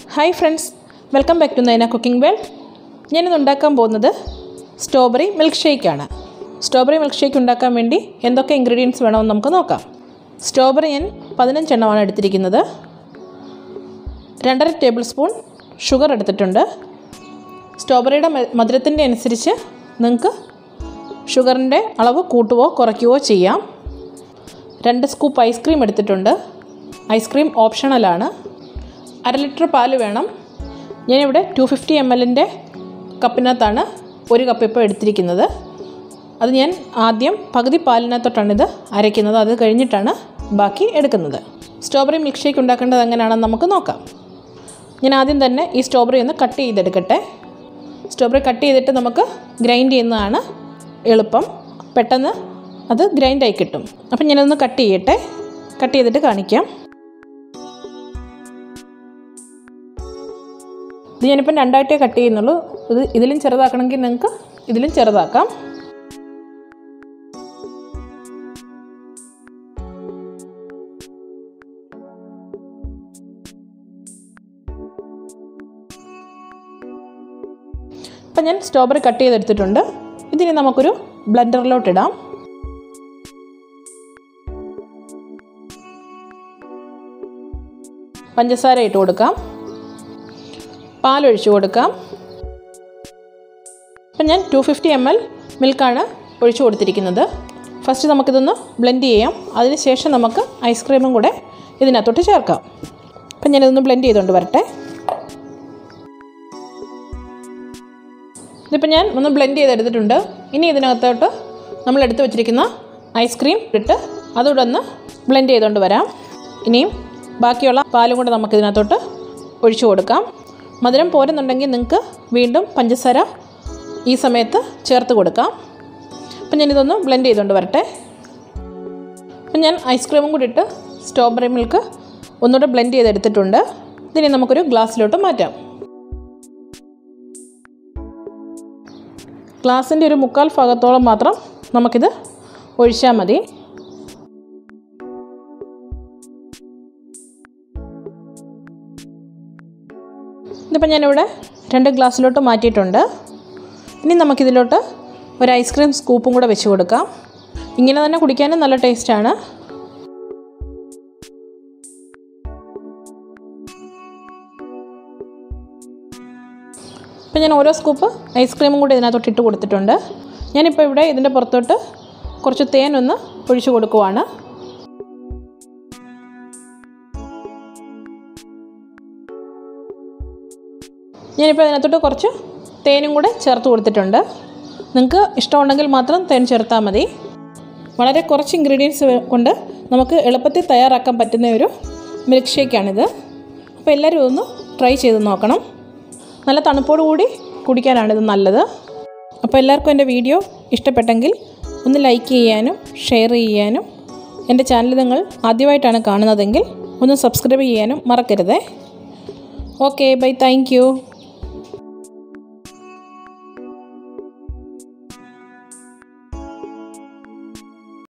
Hi friends, welcome back to Naina Cooking Well. ഞാൻ ഇന്ന് ഉണ്ടാക്കാൻ പോകുന്നത് സ്ട്രോബെറി മിൽക്ക് ഷേക്ക് ആണ്. സ്ട്രോബെറി മിൽക്ക് ഷേക്ക് ഉണ്ടാക്കാൻ വേണ്ടി എന്തൊക്കെ ഇൻഗ്രീഡിയൻസ് വേണമെന്ന് നമുക്ക് നോക്കാം. സ്ട്രോബെറി ഞാൻ 15 എണ്ണമാണ് എടുത്തിരിക്കുന്നത്. 2.5 ടേബിൾ സ്പൂൺ ഷുഗർ എടുത്തിട്ടുണ്ട്. സ്ട്രോബെറിയുടെ മധുരത്തിൻ്റെ അനുസരിച്ച് നിങ്ങൾക്ക് ഷുഗറിൻ്റെ അളവ് കൂട്ടുകയോ കുറയ്ക്കുകയോ ചെയ്യാം. 2 സ്കൂപ്പ് ഐസ്ക്രീം എടുത്തിട്ടുണ്ട്. ഐസ്ക്രീം ഓപ്ഷണലാണ്. 1/2 ലിറ്റർ പാല് വേണം. ഞാനിവിടെ 250 ml കപ്പിനകത്താണ് 1 കപ്പ് ഇപ്പോൾ എടുത്തിരിക്കുന്നത്. അത് ഞാൻ ആദ്യം പകുതി പാലിനകത്തോട്ടാണിത് അരയ്ക്കുന്നത്. അത് കഴിഞ്ഞിട്ടാണ് ബാക്കി എടുക്കുന്നത്. സ്ട്രോബെറി മിൽക്ക് ഷേക്ക് ഉണ്ടാക്കേണ്ടത് എങ്ങനെയാണെന്ന് നമുക്ക് നോക്കാം. ഞാൻ ആദ്യം തന്നെ ഈ സ്ട്രോബെറി ഒന്ന് കട്ട് ചെയ്തെടുക്കട്ടെ. സ്ട്രോബെറി കട്ട് ചെയ്തിട്ട് നമുക്ക് ഗ്രൈൻഡ് ചെയ്യുന്നതാണ് എളുപ്പം. പെട്ടെന്ന് അത് ഗ്രൈൻഡായി കിട്ടും. അപ്പം ഞാനതൊന്ന് കട്ട് ചെയ്യട്ടെ. കട്ട് ചെയ്തിട്ട് കാണിക്കാം. ഇത് ഞാനിപ്പം 2ആയിട്ടേ കട്ട് ചെയ്യുന്നുള്ളൂ. ഇതിലും ചെറുതാക്കണമെങ്കിൽ നിങ്ങൾക്ക് ഇതിലും ചെറുതാക്കാം. അപ്പം ഞാൻ സ്ട്രോബെറി കട്ട് ചെയ്തെടുത്തിട്ടുണ്ട്. ഇതിന് നമുക്കൊരു ബ്ലെൻഡറിലോട്ടിടാം. പഞ്ചസാര ഇട്ട് കൊടുക്കാം. പാലൊഴിച്ച് കൊടുക്കാം. അപ്പം ഞാൻ 250 ml മിൽക്കാണ് ഒഴിച്ചു കൊടുത്തിരിക്കുന്നത്. ഫസ്റ്റ് നമുക്കിതൊന്ന് ബ്ലെൻഡ് ചെയ്യാം. അതിന് ശേഷം നമുക്ക് ഐസ്ക്രീമും കൂടെ ഇതിനകത്തോട്ട് ചേർക്കാം. അപ്പം ഞാനിതൊന്ന് ബ്ലെൻഡ് ചെയ്തുകൊണ്ട് വരട്ടെ. ഇതിപ്പോൾ ഞാൻ ഒന്ന് ബ്ലെൻഡ് ചെയ്തെടുത്തിട്ടുണ്ട്. ഇനി ഇതിനകത്തോട്ട് നമ്മൾ എടുത്ത് വെച്ചിരിക്കുന്ന ഐസ്ക്രീം ഇട്ട് അതുകൂടെ ഒന്ന് ബ്ലെൻഡ് ചെയ്തുകൊണ്ട് വരാം. ഇനിയും ബാക്കിയുള്ള പാലും കൂടെ നമുക്കിതിനകത്തോട്ട് ഒഴിച്ചു കൊടുക്കാം. മധുരം പോരുന്നുണ്ടെങ്കിൽ നിങ്ങൾക്ക് വീണ്ടും പഞ്ചസാര ഈ സമയത്ത് ചേർത്ത് കൊടുക്കാം. അപ്പം ഞാനിതൊന്ന് ബ്ലെൻഡ് ചെയ്തുകൊണ്ട് വരട്ടെ. അപ്പം ഞാൻ ഐസ്ക്രീമും കൂടി ഇട്ട് സ്ട്രോബെറി മിൽക്ക് ഒന്നുകൂടെ ബ്ലെൻഡ് ചെയ്തെടുത്തിട്ടുണ്ട്. ഇതിനെ നമുക്കൊരു ഗ്ലാസ്സിലോട്ട് മാറ്റാം. ഗ്ലാസിൻ്റെ ഒരു 1/4 ഭാഗത്തോളം മാത്രം നമുക്കിത് ഒഴിച്ചാൽ മതി. ഇതിപ്പോൾ ഞാനിവിടെ 2 ഗ്ലാസ്സിലോട്ട് മാറ്റിയിട്ടുണ്ട്. ഇനി നമുക്കിതിലോട്ട് ഒരു ഐസ്ക്രീം സ്കൂപ്പും കൂടെ വെച്ച് കൊടുക്കാം. ഇങ്ങനെ തന്നെ കുടിക്കാനും നല്ല ടേസ്റ്റാണ്. അപ്പോൾ ഞാൻ ഓരോ സ്കൂപ്പ് ഐസ്ക്രീമും കൂടി ഇതിനകത്തോട്ട് ഇട്ട് കൊടുത്തിട്ടുണ്ട്. ഞാനിപ്പോൾ ഇവിടെ ഇതിൻ്റെ പുറത്തോട്ട് കുറച്ച് തേനൊന്ന് ഒഴിച്ചു കൊടുക്കുവാണ്. ഞാനിപ്പോൾ ഇതിനകത്തോട്ട് കുറച്ച് തേനും കൂടെ ചേർത്ത് കൊടുത്തിട്ടുണ്ട്. നിങ്ങൾക്ക് ഇഷ്ടമുണ്ടെങ്കിൽ മാത്രം തേൻ ചേർത്താൽ മതി. വളരെ കുറച്ച് ഇൻഗ്രീഡിയൻസ് കൊണ്ട് നമുക്ക് എളുപ്പത്തിൽ തയ്യാറാക്കാൻ പറ്റുന്ന ഒരു മിൽക്ക് ഷേക്കാണിത്. അപ്പോൾ എല്ലാവരും ഒന്ന് ട്രൈ ചെയ്ത് നോക്കണം. നല്ല തണുപ്പോടുകൂടി കുടിക്കാനാണിത് നല്ലത്. അപ്പോൾ എല്ലാവർക്കും എൻ്റെ വീഡിയോ ഇഷ്ടപ്പെട്ടെങ്കിൽ ഒന്ന് ലൈക്ക് ചെയ്യാനും ഷെയർ ചെയ്യാനും എൻ്റെ ചാനൽ നിങ്ങൾ ആദ്യമായിട്ടാണ് കാണുന്നതെങ്കിൽ ഒന്ന് സബ്സ്ക്രൈബ് ചെയ്യാനും മറക്കരുതേ. Okay, bye, thank U.